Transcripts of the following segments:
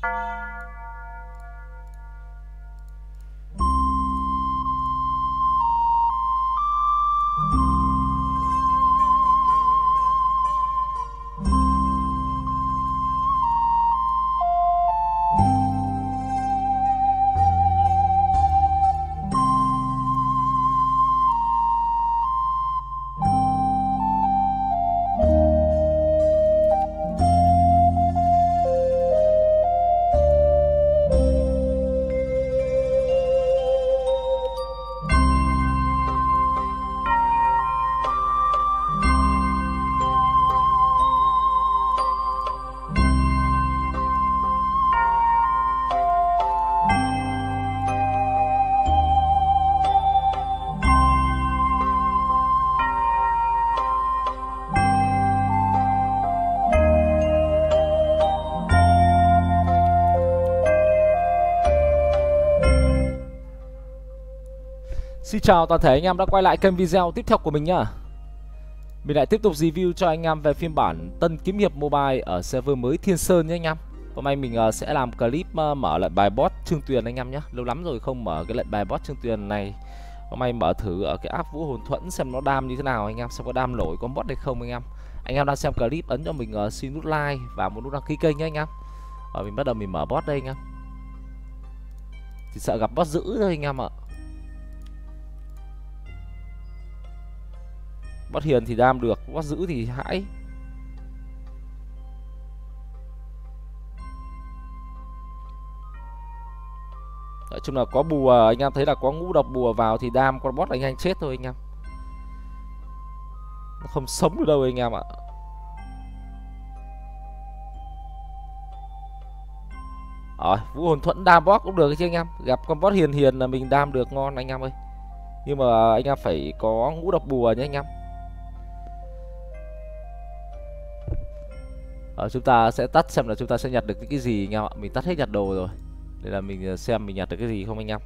Xin chào toàn thể anh em đã quay lại kênh video tiếp theo của mình nhá. Mình lại tiếp tục review cho anh em về phiên bản Tân Kiếm Hiệp Mobile ở server mới Thiên Sơn nhé anh em. Hôm nay mình sẽ làm clip mở lệnh bài boss Trương Tuyền anh em nhé. Lâu lắm rồi không mở cái lệnh bài boss Trương Tuyền này. Hôm nay mở thử ở cái app Vũ Hồn Thuẫn xem nó đam như thế nào anh em, xem có đam nổi con boss hay không anh em. Anh em đang xem clip ấn cho mình xin nút like và một nút đăng ký kênh nhé anh em. Rồi mình bắt đầu mình mở boss đây anh em. Chỉ sợ gặp boss dữ thôi anh em ạ. Boss hiền thì đam được, boss giữ thì hãi. Nói chung là có bùa, anh em thấy là có ngũ độc bùa vào thì đam con boss anh chết thôi anh em. Nó không sống được đâu anh em ạ. Rồi, Vũ Hồn Thuẫn đam boss cũng được chứ anh em. Gặp con boss hiền hiền là mình đam được ngon anh em ơi. Nhưng mà anh em phải có ngũ độc bùa nhé anh em. Chúng ta sẽ tắt xem là chúng ta sẽ nhặt được những cái gì anh em ạ. Mình tắt hết nhặt đồ rồi. Để là mình xem mình nhặt được cái gì không anh em.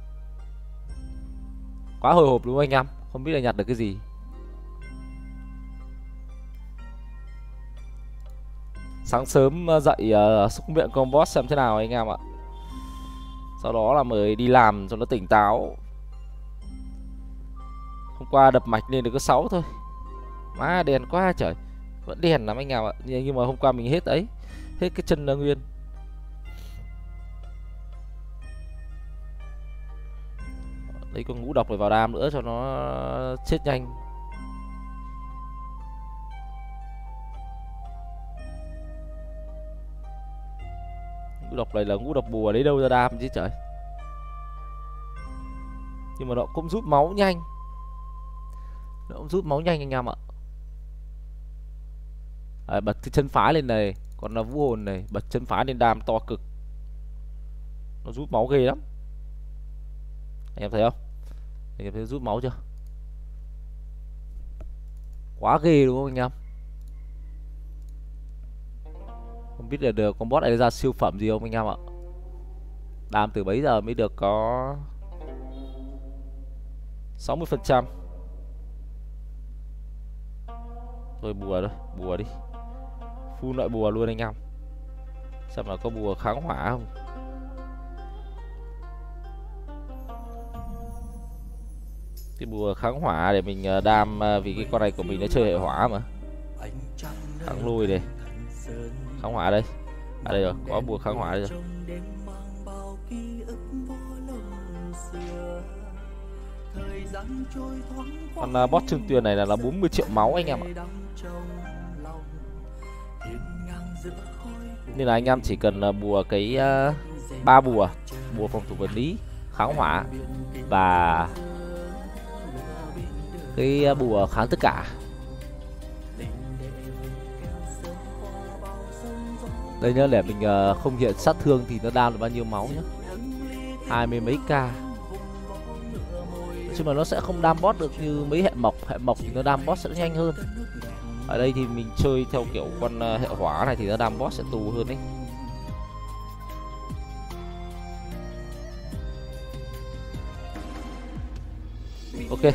Quá hồi hộp đúng không anh em? Không biết là nhặt được cái gì. Sáng sớm dậy xúc miệng con boss xem thế nào anh em ạ. Sau đó là mới đi làm cho nó tỉnh táo. Hôm qua đập mạch lên được có 6 thôi. Má đèn quá trời. Vẫn đèn lắm anh em ạ. Nhưng mà hôm qua mình hết ấy. Hết cái chân là nguyên. Lấy con ngũ độc này vào đam nữa cho nó chết nhanh. Ngũ độc này là ngũ độc bùa, lấy đâu ra đam chứ trời. Nhưng mà nó cũng rút máu nhanh. Nó cũng rút máu nhanh anh em ạ. Bật cái chân phái lên này. Còn là Vũ Hồn này, bật chân phái lên đam to cực. Nó rút máu ghê lắm. Anh em thấy không? Anh em thấy rút máu chưa? Quá ghê đúng không anh em? Không biết là được con boss này ra siêu phẩm gì không anh em ạ. Đam từ bấy giờ mới được có 60%. Thôi bùa thôi, bùa đi. Full loại bùa luôn anh em. Xem là có bùa kháng hỏa không. Cái bùa kháng hỏa để mình đam, vì cái con này của mình nó chơi hệ hỏa mà. Kháng lui đây. Kháng hỏa đây. À đây rồi, có bùa kháng hỏa đây rồi. Con boss Trương Tuyền này là 40 triệu máu anh em ạ. Nên là anh em chỉ cần bùa cái 3 bùa. Bùa phòng thủ vật lý, kháng hỏa và cái bùa kháng tất cả. Đây nhá, để mình không hiện sát thương thì nó đam được bao nhiêu máu nhá. 20 mấy k. Nhưng mà nó sẽ không đam boss được như mấy hệ mộc. Hệ mộc thì nó đam boss sẽ nhanh hơn. Ở đây thì mình chơi theo kiểu con hệ hỏa này thì nó đam boss sẽ tù hơn đấy. Ok.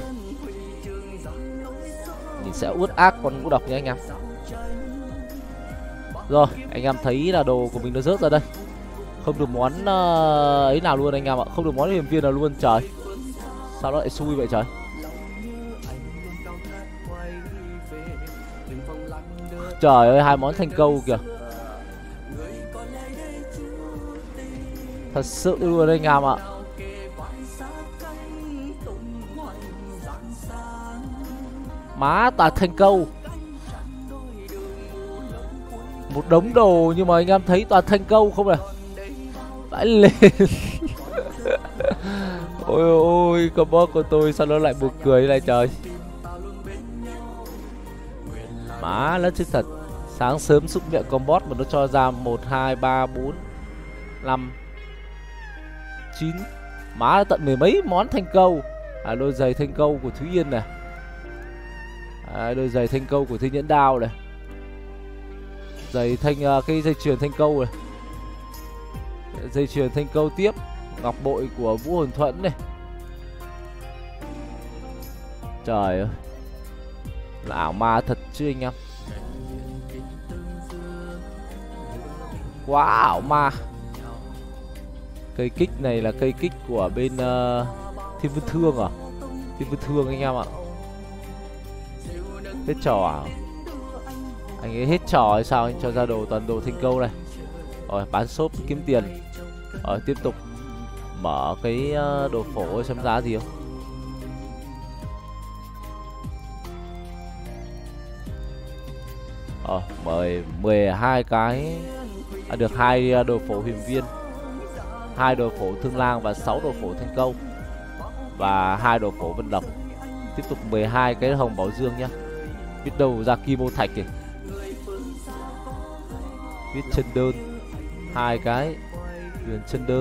Mình sẽ út ác con ngũ độc nha anh em. Rồi, anh em thấy là đồ của mình nó rớt ra đây. Không được món ấy nào luôn anh em ạ. Không được món huyền viên nào luôn. Trời, sao nó lại xui vậy trời. Trời ơi, 2 món thành câu kìa. Thật sự luôn anh em ạ. Má toàn thành câu. Một đống đồ nhưng mà anh em thấy toàn thành câu không à. Vãi lên. Ôi ôi, combo của tôi sao nó lại buồn cười thế này trời. Má lớn chứ thật. Sáng sớm xúc miệng combo mà nó cho ra 1, 2, 3, 4, 5, 9. Má tận 10 mấy món thanh câu. Đôi giày thanh câu của Thúy Yên này. Đôi giày thanh câu của Thiên Nhẫn Đao này. Giày thanh cái dây chuyền thanh câu này. Dây chuyền thanh câu tiếp. Ngọc bội của Vũ Hồn Thuẫn này. Trời ơi, là ảo ma thật chứ anh em. Quá ảo ma. Cây kích này là cây kích của bên Thiên Vân Thương à? Thiên Vân Thương anh em ạ. Hết trò à? Anh ấy hết trò hay sao anh cho ra đồ toàn đồ thanh câu này. Rồi bán shop kiếm tiền. Rồi tiếp tục mở cái đồ phổ xem giá gì không. Mời 12 cái. Được 2 đồ phổ huyền viên, 2 đồ phổ thương lang và 6 đồ phổ thanh câu và 2 đồ phổ vân độc. Tiếp tục 12 cái hồng bảo dương nhá. Biết đâu ra kim ô thạch kìa. Viết chân đơn 2 cái huyền chân đơn.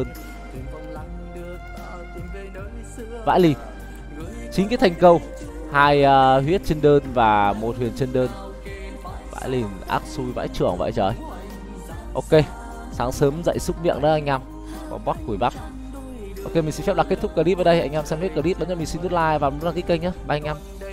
Vãi lì. 9 cái thanh câu, 2 huyết chân đơn và 1 huyền chân đơn. Vãi lì, ác xui vãi trưởng vậy trời. Ok, sáng sớm dậy xúc miệng đó anh em. Có bot củi bắp. Ok, mình xin phép là kết thúc clip ở đây. Anh em xem hết clip bấm cho mình xin nút like và đăng ký kênh nhé. Bye anh em.